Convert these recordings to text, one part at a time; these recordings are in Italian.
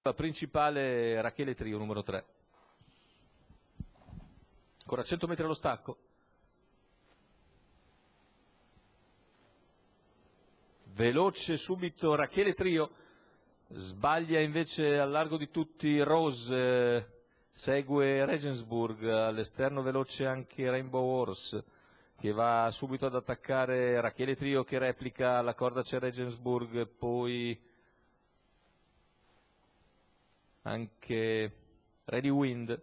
La principale Rachele Trio, numero 3. Ancora 100 metri allo stacco. Veloce subito Rachele Trio. Sbaglia invece al largo di tutti Rose. Segue Regensburg. All'esterno veloce anche Rainbow Horse, che va subito ad attaccare Rachele Trio, che replica. Alla corda c'è Regensburg, poi anche Ready Wind.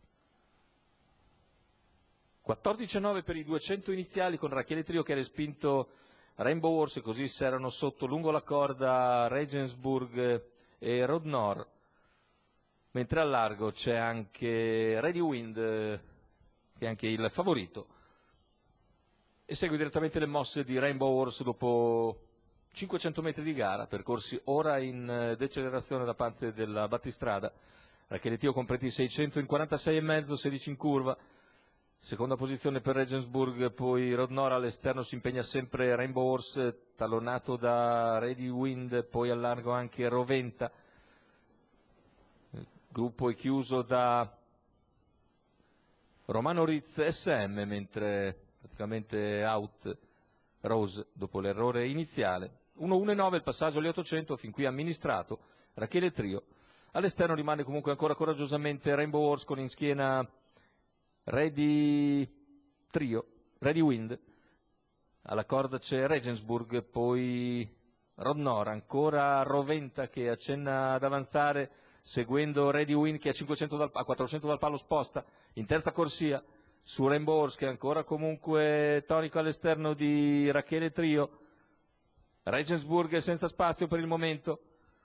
14,9 per i 200 iniziali, con Rachele Trio che ha respinto Rainbow Horse, così si erano sotto lungo la corda Regensburg e Rodnor, mentre al largo c'è anche Ready Wind, che è anche il favorito, e segue direttamente le mosse di Rainbow Horse dopo 500 metri di gara, percorsi ora in decelerazione da parte della battistrada. Rachele Trio completi 600 in 46,5, 16 in curva. Seconda posizione per Regensburg, poi Rodnor. All'esterno si impegna sempre Rainbow Horse, tallonato da Ready Wind, poi al largo anche Roventa. Il gruppo è chiuso da Romano Riz SM, mentre praticamente out Rose dopo l'errore iniziale. 1,9 il passaggio agli 800, fin qui amministrato Rachele Trio. All'esterno rimane comunque ancora coraggiosamente Rainbow Horse, con in schiena Ready Wind. Alla corda c'è Regensburg, poi Rodnor, ancora Roventa che accenna ad avanzare seguendo Ready Wind, che a 400 dal palo sposta in terza corsia su Rainbow Horse, che è ancora comunque tonico all'esterno di Rachele Trio. Regensburg senza spazio per il momento.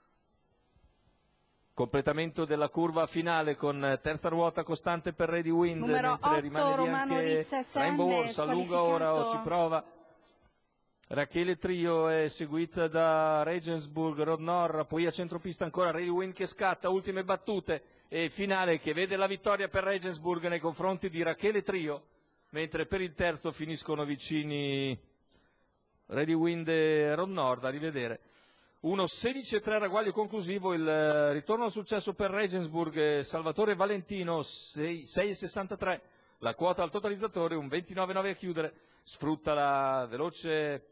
Completamento della curva finale con terza ruota costante per Ready Wind, numero mentre 8, rimane lì Romano anche Riz SM, Rainbow Horse. Allunga ora o ci prova Rachele Trio, è seguita da Regensburg, Rodnor, poi a centropista ancora Ready Wind che scatta, ultime battute e finale che vede la vittoria per Regensburg nei confronti di Rachele Trio, mentre per il terzo finiscono vicini Ready Wind e Rodnor. Da rivedere. 1,16,3 ragguaglio conclusivo, il ritorno al successo per Regensburg, Salvatore Valentino 6,63 la quota al totalizzatore, un 29,9 a chiudere. Sfrutta la veloce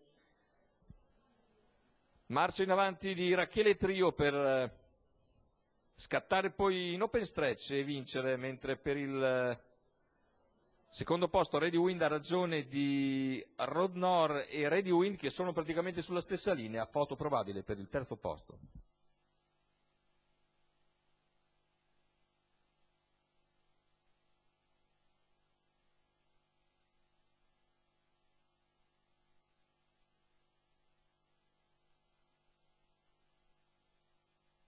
marcia in avanti di Rachele Trio per scattare poi in open stretch e vincere, mentre per il secondo posto Ready Wind ha ragione di Rodnor e Ready Wind, che sono praticamente sulla stessa linea, foto probabile per il terzo posto.